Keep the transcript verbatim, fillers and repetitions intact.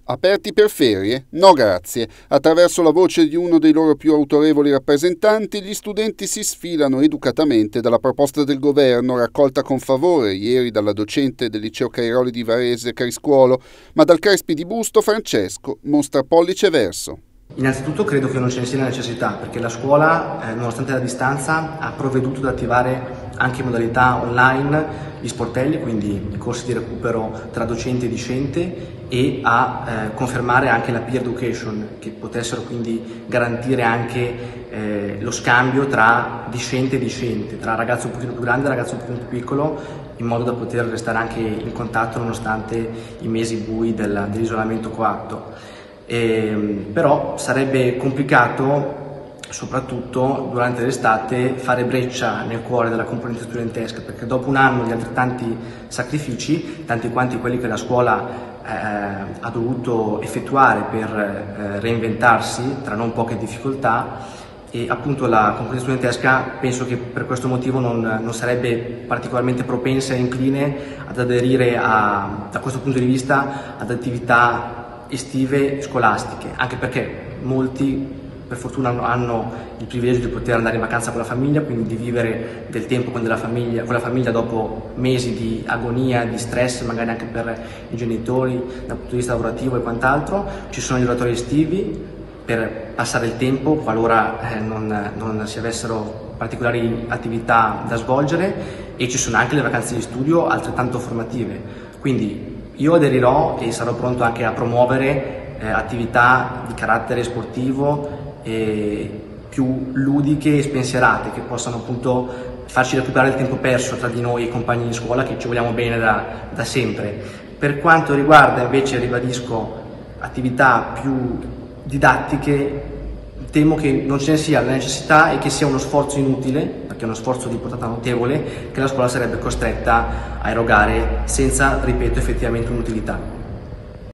Aperti per ferie? No grazie. Attraverso la voce di uno dei loro più autorevoli rappresentanti, gli studenti si sfilano educatamente dalla proposta del governo, raccolta con favore ieri dalla docente del liceo Cairoli di Varese Cariscuolo, ma dal Crespi di Busto Francesco mostra pollice verso. Innanzitutto credo che non ce ne sia la necessità, perché la scuola, eh, nonostante la distanza, ha provveduto ad attivare anche in modalità online gli sportelli, quindi i corsi di recupero tra docente e discente, e a eh, confermare anche la peer education, che potessero quindi garantire anche eh, lo scambio tra discente e discente, tra ragazzo un pochino più grande e ragazzo un pochino più piccolo, in modo da poter restare anche in contatto nonostante i mesi bui del, dell'isolamento coatto. Eh, però sarebbe complicato, soprattutto durante l'estate, fare breccia nel cuore della componente studentesca, perché dopo un anno di altrettanti sacrifici, tanti quanti quelli che la scuola eh, ha dovuto effettuare per eh, reinventarsi tra non poche difficoltà, e appunto la componente studentesca penso che per questo motivo non, non sarebbe particolarmente propensa e incline ad aderire a, da questo punto di vista ad attività estive scolastiche, anche perché molti per fortuna hanno il privilegio di poter andare in vacanza con la famiglia, quindi di vivere del tempo con, della famiglia, con la famiglia dopo mesi di agonia, di stress, magari anche per i genitori dal punto di vista lavorativo e quant'altro. Ci sono gli oratori estivi per passare il tempo qualora eh, non, non si avessero particolari attività da svolgere, e ci sono anche le vacanze di studio altrettanto formative. Quindi io aderirò e sarò pronto anche a promuovere eh, attività di carattere sportivo e più ludiche e spensierate, che possano appunto farci recuperare il tempo perso tra di noi e i compagni di scuola, che ci vogliamo bene da, da sempre. Per quanto riguarda invece, ribadisco, attività più didattiche, temo che non ce ne sia la necessità e che sia uno sforzo inutile, perché è uno sforzo di portata notevole, che la scuola sarebbe costretta a erogare senza, ripeto, effettivamente un'utilità.